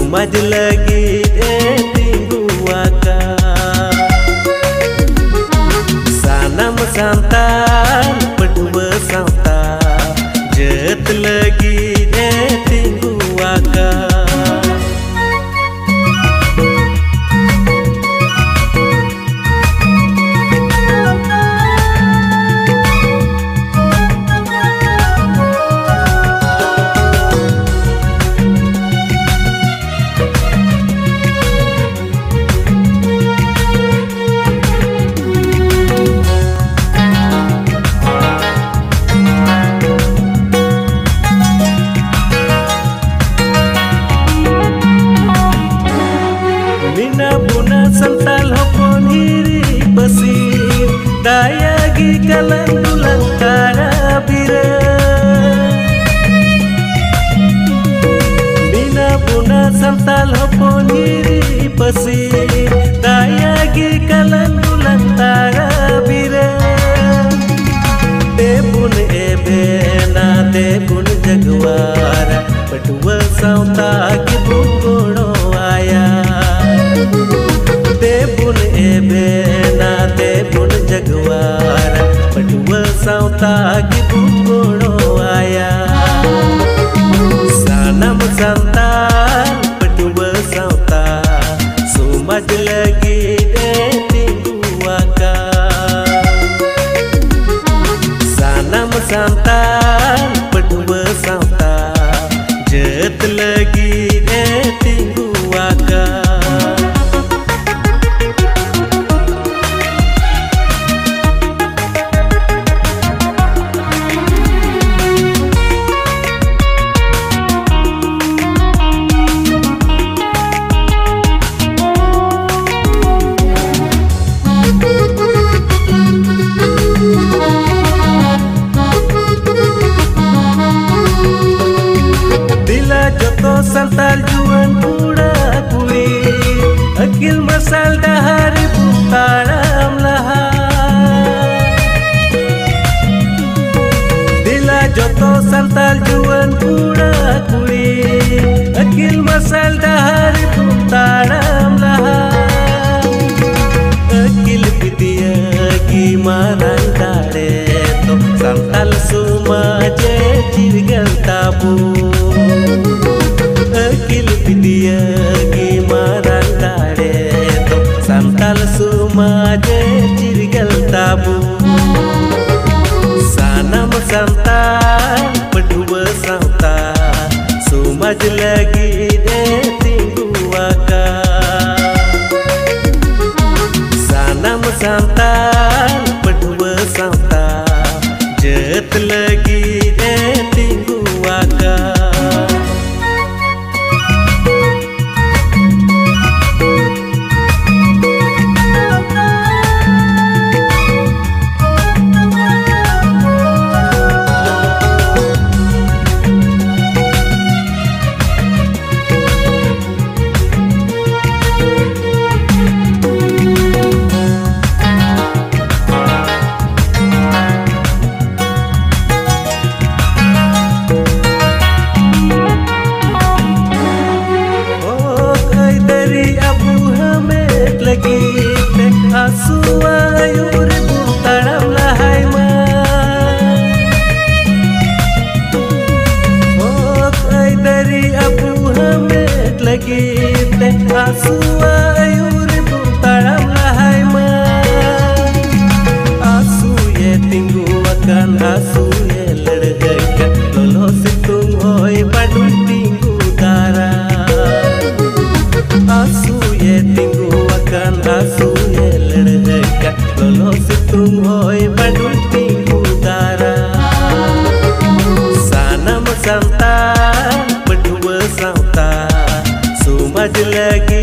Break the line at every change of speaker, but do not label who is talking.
Somaj lagi tinggu waka sanam santan pedua santa jet lagi tinggu waka santal hopon hiri basir dayagi kalan dulang karabira Nina buna santal hopon hiri basir dayagi kalan dulang karabira Debun ebena debun jagwara pedua sauta ki bugono aya Debun ebena debun jagwara pedua sauta ki bugono aya sanam santan pedua sauta somaj lagi tinggu waka sanam santan pedua sauta jet lagi tinggu waka santal juan pura kuri akil masal dahari putaram laha dila joto santal juan pura kuri akil masal dahari putaram laha akil pidiya ki maran dare to santal sumaje jirgal tabu Akil pidiya ki maran dare to santal sumaje jirgal tabu sanam santal pedua sauta somaj lagi tinggu waka sanam santal pedua sauta jet lagi tinggu waka Asua taram lahai ma oh ai dari abu hamet lagi teh asua taram lahai ma asu ye tinggu akan asu ye ledhaikan lolo situng hoi badun tinggu dara asu ye tinggu akan asu lolo situng hoi badul tinggu dara sanam santan pedua sauta somaj lagi